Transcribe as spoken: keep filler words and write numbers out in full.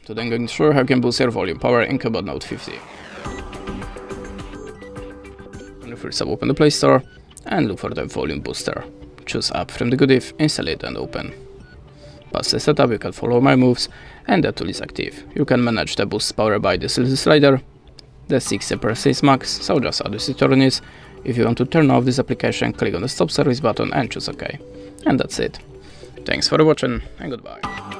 So then going through how you can boost your volume power in Cubot Note fifty. First up, open the Play Store and look for the volume booster. Choose app from the good diff, install it and open. Past the setup, you can follow my moves and that tool is active. You can manage the boost power by this little slider. The sixty percent is max, so just add this turn is. If you want to turn off this application, click on the stop service button and choose OK. And that's it. Thanks for watching and goodbye.